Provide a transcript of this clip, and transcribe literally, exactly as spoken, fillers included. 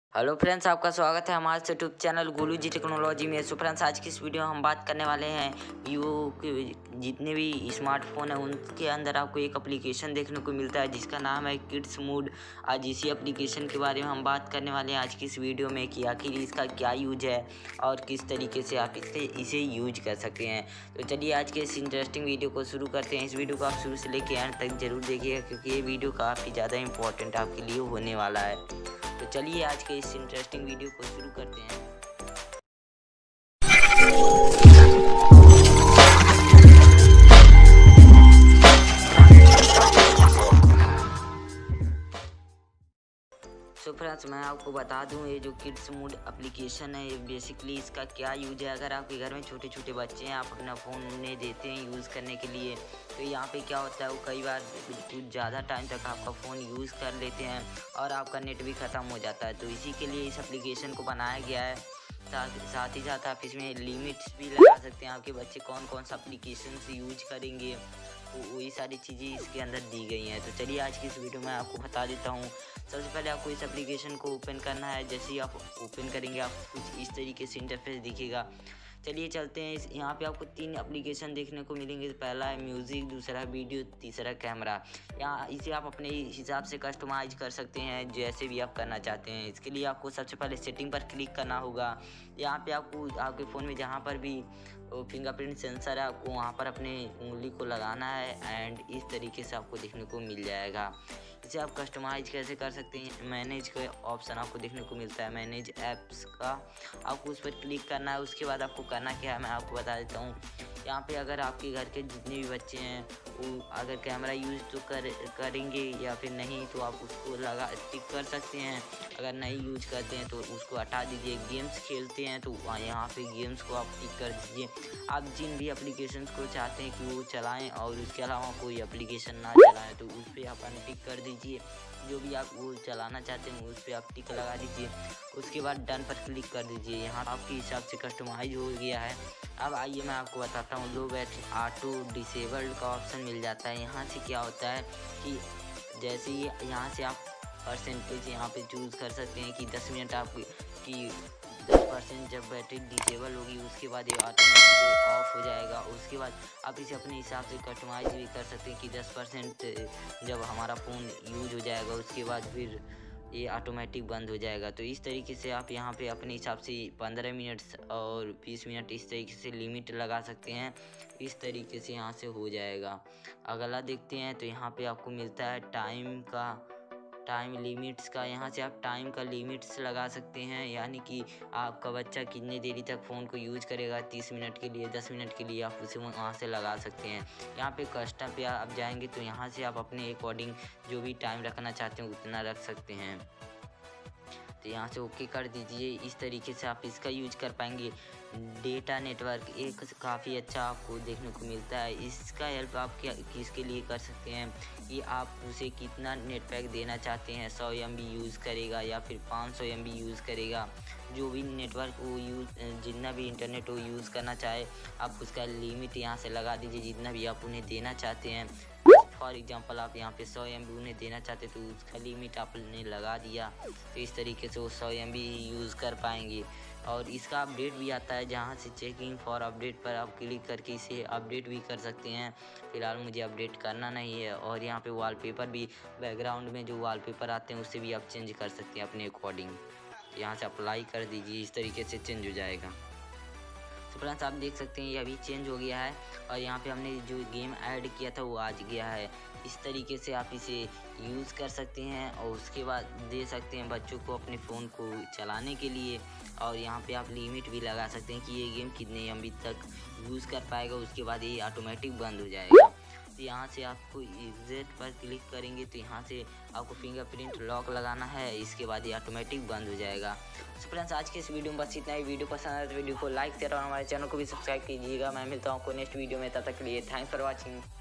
Hello friends, आपका स्वागत है हमारे YouTube channel Golu ji technology में। सो फ्रेंड्स, आज की इस वीडियो में हम बात करने वाले हैं वीवो के जितने भी स्मार्टफोन हैं उनके अंदर आपको एक एप्लीकेशन देखने को मिलता है जिसका नाम है किड्स मोड। आज इसी एप्लीकेशन के बारे में हम बात करने वाले हैं आज की इस वीडियो में कि आखिर इसका क्या यूज है और किस तरीके से आप इससे इसे यूज कर सकते हैं। तो चलिए आज के इस इंटरेस्टिंग वीडियो को शुरू करते हैं। इस वीडियो को आप शुरू से लेकर एंड तक जरूर देखिएगा क्योंकि ये वीडियो काफ़ी ज़्यादा इंपॉर्टेंट आपके लिए होने वाला है। तो चलिए आज के इस इंटरेस्टिंग वीडियो को शुरू करते हैं। सो फ्रेंड्स, मैं आपको बता दूं ये जो किड्स मोड एप्लीकेशन है ये बेसिकली इसका क्या यूज है। अगर आपके घर में छोटे छोटे बच्चे हैं, आप अपना फ़ोन उन्हें देते हैं यूज़ करने के लिए, तो यहाँ पे क्या होता है वो कई बार कुछ ज़्यादा टाइम तक आपका फ़ोन यूज़ कर लेते हैं और आपका नेट भी ख़त्म हो जाता है। तो इसी के लिए इस एप्लीकेशन को बनाया गया है। साथ ही साथ आप इसमें लिमिट्स भी लगा सकते हैं, आपके बच्चे कौन कौन सा एप्लीकेशन यूज करेंगे, तो वही सारी चीज़ें इसके अंदर दी गई हैं। तो चलिए आज की इस वीडियो में आपको बता देता हूँ। सबसे पहले आपको इस एप्लीकेशन को ओपन करना है। जैसे ही आप ओपन करेंगे आप कुछ इस तरीके से इंटरफेस दिखेगा। चलिए चलते हैं। इस यहाँ पे आपको तीन एप्लीकेशन देखने को मिलेंगे। पहला है म्यूज़िक, दूसरा वीडियो, तीसरा कैमरा। यहाँ इसे आप अपने हिसाब से कस्टमाइज कर सकते हैं जैसे भी आप करना चाहते हैं। इसके लिए आपको सबसे पहले सेटिंग पर क्लिक करना होगा। यहाँ पे आपको आपके फ़ोन में जहाँ पर भी फिंगरप्रिंट सेंसर है आपको वहाँ पर अपने उंगली को लगाना है एंड इस तरीके से आपको देखने को मिल जाएगा। इसे आप कस्टमाइज कैसे कर सकते हैं, मैनेज का ऑप्शन आपको देखने को मिलता है, मैनेज ऐप्स का, आपको उस पर क्लिक करना है। उसके बाद आपको करना क्या है मैं आपको बता देता हूँ। यहाँ पे अगर आपके घर के जितने भी बच्चे हैं वो अगर कैमरा यूज़ तो कर करेंगे या फिर नहीं, तो आप उसको लगा टिक कर सकते हैं। अगर नहीं यूज करते हैं तो उसको हटा दीजिए। गेम्स खेलते हैं तो यहाँ पे गेम्स को आप टिक कर दीजिए। आप जिन भी एप्लीकेशंस को चाहते हैं कि वो चलाएं और उसके अलावा कोई एप्लीकेशन ना चलाएं तो उस पर आप अनटिक कर दीजिए। जो भी आप वो चलाना चाहते हैं उस पर आप टिक लगा दीजिए। उसके बाद डन पर क्लिक कर दीजिए। यहाँ आपके हिसाब से कस्टमाइज हो गया है। अब आइए मैं आपको बताता हूँ। लो बैटरी ऑटो डिसेबल्ड का ऑप्शन मिल जाता है। यहाँ से क्या होता है कि जैसे ही यहाँ से आप परसेंटेज यहाँ पे चूज़ कर सकते हैं कि दस मिनट आप की दस परसेंट जब बैटरी डिसेबल होगी उसके बाद ये ऑटोमेटिक ऑफ हो जाएगा। उसके बाद आप इसे अपने हिसाब से कस्टमाइज भी कर सकते हैं कि दस परसेंट जब हमारा फ़ोन यूज हो जाएगा उसके बाद फिर ये ऑटोमेटिक बंद हो जाएगा। तो इस तरीके से आप यहाँ पे अपने हिसाब से पंद्रह मिनट और बीस मिनट इस तरीके से लिमिट लगा सकते हैं। इस तरीके से यहाँ से हो जाएगा। अगला देखते हैं तो यहाँ पे आपको मिलता है टाइम का टाइम लिमिट्स का। यहाँ से आप टाइम का लिमिट्स लगा सकते हैं, यानी कि आपका बच्चा कितने देरी तक फ़ोन को यूज़ करेगा, तीस मिनट के लिए, दस मिनट के लिए, आप उसे वहाँ से लगा सकते हैं। यहाँ पे कस्टम पे आप जाएंगे तो यहाँ से आप अपने अकॉर्डिंग जो भी टाइम रखना चाहते हैं उतना रख सकते हैं। तो यहाँ से ओके कर दीजिए। इस तरीके से आप इसका यूज कर पाएंगे। डेटा नेटवर्क एक काफ़ी अच्छा आपको देखने को मिलता है। इसका हेल्प आप क्या किसके लिए कर सकते हैं कि आप उसे कितना नेट पैक देना चाहते हैं, सौ एम बी यूज़ करेगा या फिर पाँच सौ एम बी यूज़ करेगा। जो भी नेटवर्क वो यूज़ जितना भी इंटरनेट वो यूज़ करना चाहे आप उसका लिमिट यहाँ से लगा दीजिए जितना भी आप उन्हें देना चाहते हैं। फॉर एग्जांपल आप यहाँ पे सौ एम बी उन्हें देना चाहते तो उसका लिमिट आपने लगा दिया, तो इस तरीके से वो सौ एम बी यूज़ कर पाएंगे। और इसका अपडेट भी आता है जहाँ से चेकिंग फॉर अपडेट पर आप क्लिक करके इसे अपडेट भी कर सकते हैं। फिलहाल मुझे अपडेट करना नहीं है। और यहाँ पे वॉलपेपर भी, बैकग्राउंड में जो वॉलपेपर आते हैं उससे भी आप चेंज कर सकते हैं अपने अकॉर्डिंग। यहाँ से अप्लाई कर दीजिए, इस तरीके से चेंज हो जाएगा। तो फ्रेंड्स आप देख सकते हैं ये अभी चेंज हो गया है और यहाँ पे हमने जो गेम ऐड किया था वो आज गया है। इस तरीके से आप इसे यूज़ कर सकते हैं और उसके बाद दे सकते हैं बच्चों को अपने फ़ोन को चलाने के लिए। और यहाँ पे आप लिमिट भी लगा सकते हैं कि ये गेम कितने एम बी तक यूज़ कर पाएगा, उसके बाद ये ऑटोमेटिक बंद हो जाएगा। तो यहाँ से आपको एग्जिट पर क्लिक करेंगे तो यहाँ से आपको फिंगरप्रिंट लॉक लगाना है, इसके बाद ये ऑटोमेटिक बंद हो जाएगा। तो फ्रेंड्स आज के इस वीडियो में बस इतना ही। वीडियो पसंद आए तो वीडियो को लाइक शेयर और हमारे चैनल को भी सब्सक्राइब कीजिएगा। मैं मिलता हूँ आपको नेक्स्ट वीडियो में, तब तक के लिए थैंक्स फॉर वॉचिंग।